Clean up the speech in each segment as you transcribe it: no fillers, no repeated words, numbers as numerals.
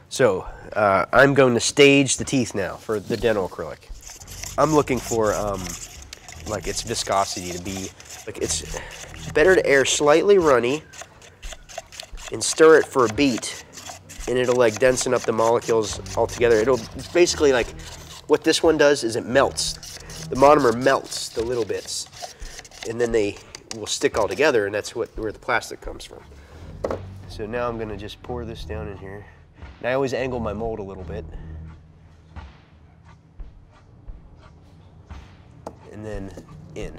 So I'm going to stage the teeth now for the dental acrylic. I'm looking for like its viscosity to be, like it's better to air slightly runny and stir it for a beat, and it'll like densen up the molecules all together. It'll basically, like, what this one does is it melts. The monomer melts the little bits, and then they will stick all together, and that's where the plastic comes from. So now I'm gonna just pour this down in here. And I always angle my mold a little bit. And then in.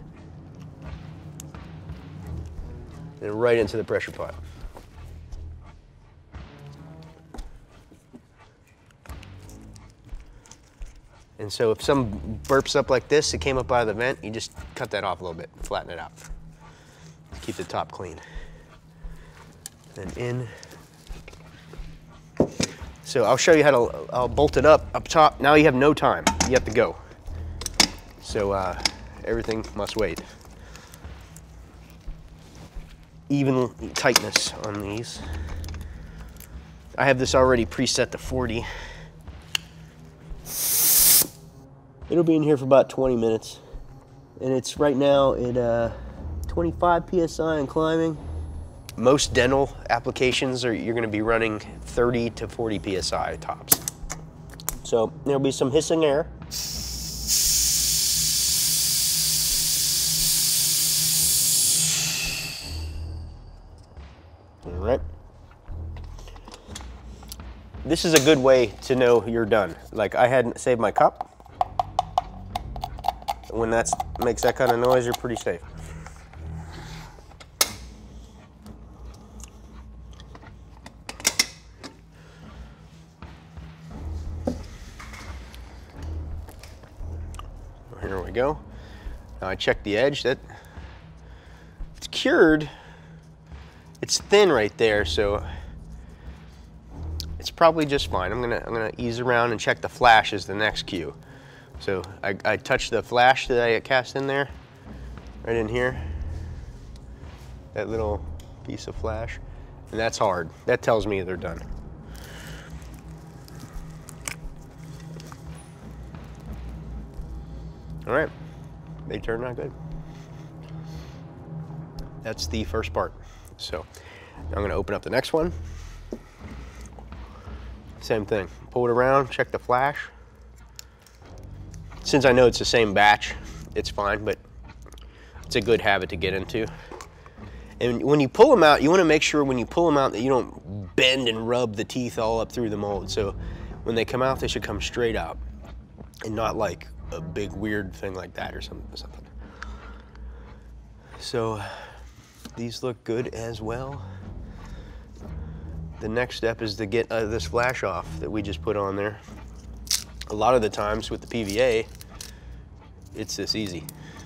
And right into the pressure pot. And so if some burps up like this, it came up out of the vent, you just cut that off a little bit, flatten it out. Keep the top clean. Then in. So I'll show you how to, I'll bolt it up top. Now you have no time, you have to go. So everything must wait. Even tightness on these. I have this already preset to 40. It'll be in here for about 20 minutes. And it's right now at 25 PSI and climbing. Most dental applications you're gonna be running 30 to 40 PSI tops. So there'll be some hissing air. All right. This is a good way to know you're done. Like, I hadn't saved my cup. When that makes that kind of noise, you're pretty safe. Here we go. Now I check the edge. That it's cured. It's thin right there, so it's probably just fine. I'm gonna ease around and check the flash as the next cue. So I touched the flash that I cast in there, right in here. That little piece of flash, and that's hard. That tells me they're done. All right, they turned out good. That's the first part. So I'm gonna open up the next one. Same thing, pull it around, check the flash. Since I know it's the same batch, it's fine, but it's a good habit to get into. And when you pull them out, you wanna make sure when you pull them out that you don't bend and rub the teeth all up through the mold. So when they come out, they should come straight out and not like a big weird thing like that or something. So these look good as well. The next step is to get this flash off that we just put on there. A lot of the times with the PVA, it's this easy.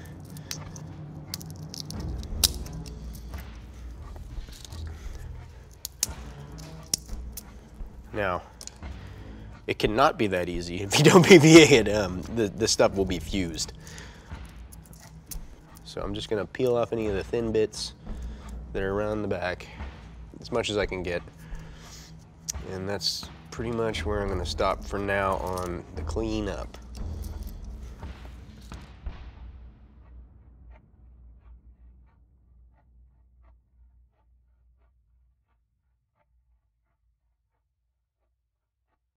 Now, it cannot be that easy. If you don't PVA it, the stuff will be fused. So I'm just gonna peel off any of the thin bits that are around the back, as much as I can get. And that's pretty much where I'm gonna stop for now on the cleanup.